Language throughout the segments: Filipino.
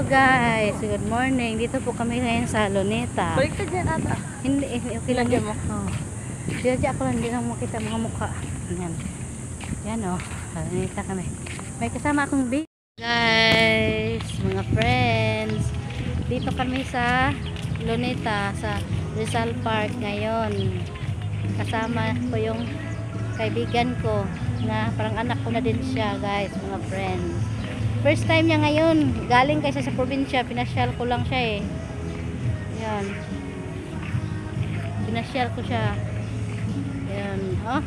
guys, good morning. Dito po kami ngayon sa Luneta. Balik ka dyan ata. Hindi, okay lang Lagyan mo. mo. Oh. Diyan ako lang, hindi lang makita mga mukha. Yan. Yan o, Luneta kami. May kasama akong baby. Guys, mga friends. Dito kami sa Luneta, sa Rizal Park ngayon. Kasama ko yung kaibigan ko na parang anak ko na din siya, guys, mga friends. First time niya ngayon, galing kasi sa probinsya, pinasyal ko lang siya eh. Yan. Pinasyal ko siya. Yan, oh.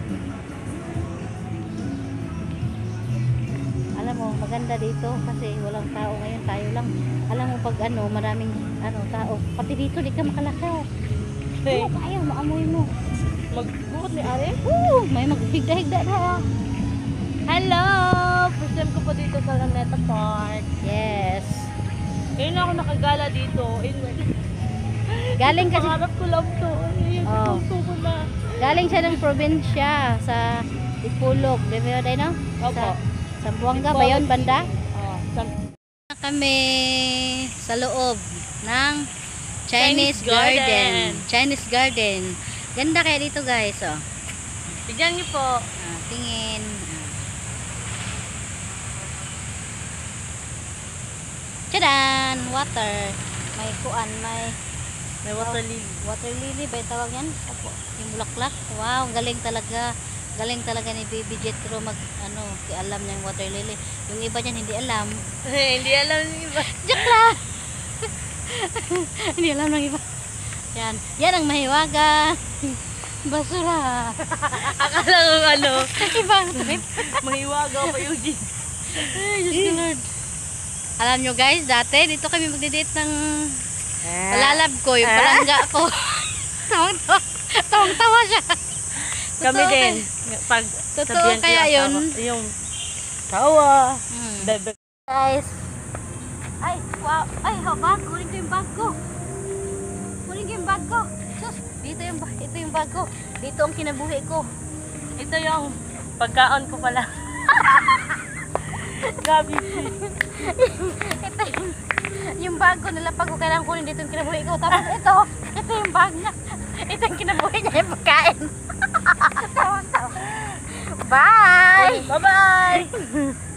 Alam mo, maganda dito kasi walang tao ngayon, tayo lang. Alam mo pag ano, maraming ano tao. Pati dito di ka makalakaw. Hey. Oo, kaya maamoy mo. Magbukot ni Are? May maghigda-higda na. Hello! First time ko po dito sa Luneta Park. Yes. Ngayon na ako nakagala dito. Galing kasi, Pangarap ko lang to. Ayun, Oh. gusto ko na. galing siya ng probinsya sa Ipulog. Di ba yun, no? Opo. Sa Buanga ba yun, banda? Oh, Kami sa loob ng Chinese Chinese garden. Chinese garden. Ganda kaya dito, guys, oh. Tignan niyo po. Tingin. Tadaan! Water. May kuan, may May water lily. water lily ba yung tawag yan? Opo. Yung bulaklak. Wow, galing talaga. Galing talaga ni Baby Jetro mag ano, alam niya yung water lily. Yung iba niyan hindi alam. Hindi alam niyo ba? Joke lang. Hindi alam ng iba. Yan. Yan ang mahiwaga. Basura. Akala ko ano, Ibang trip. mahiwaga pa yung jeans. Ay, Diyos ko Lord. Alam nyo guys, dati dito kami magdi-date ng lalab ko, yung palangga ko. Tawang-tawa siya. Kami Totoo din. Pag Totoo sabihan ko kaya yung yun? asawa, yung tawa. Bebe. Guys. Ay, wow. Ay, bag. Kunin ko yung bag ko. Kunin ko yung bag ko. Sus, ito yung bag ko. Dito ang kinabuhi ko. Ito yung pagkaon ko pala. Gabi. Ito yung bag ko, nilapag ko, kailangan kunin dito yung kinabuhi ko. Tapos ito yung bag niya. Ito yung kinabuhi niya, yung pagkain. Tawa-tawa. Bye! Bye-bye!